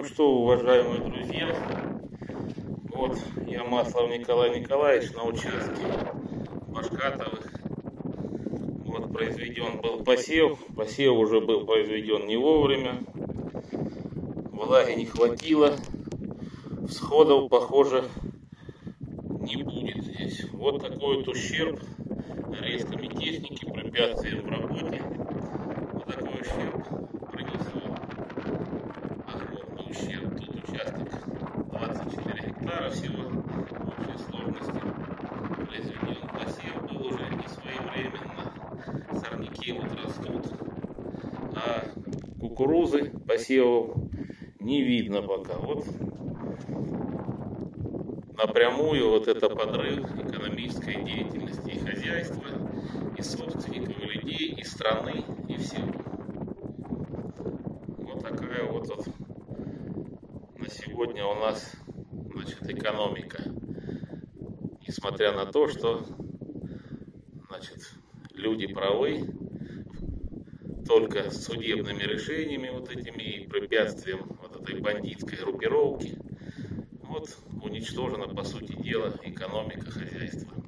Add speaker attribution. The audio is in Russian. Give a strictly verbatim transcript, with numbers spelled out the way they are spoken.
Speaker 1: Ну что, уважаемые друзья, вот я, Маслов Николай Николаевич, на участке Башкатовых. Вот произведен был посев, посев уже был произведен не вовремя, влаги не хватило, всходов, похоже, не будет здесь. Вот такой вот ущерб резками техники, препятствием в работе. Вот такой ущерб принесло. Огромный ущерб. Тут участок двадцать четыре гектара всего в общей сложности. Произведен посев был уже не своевременно. Сорняки вот растут. А кукурузы посевов не видно пока. Вот напрямую вот это подрыв экономической деятельности и хозяйства, и собственников, и людей, и страны, и всего. Вот такая вот, вот на сегодня у нас, значит, экономика. Несмотря на то, что, значит, люди правы, только с судебными решениями вот этими и препятствием вот этой бандитской группировки вот уничтожена, по сути дела, экономика хозяйства.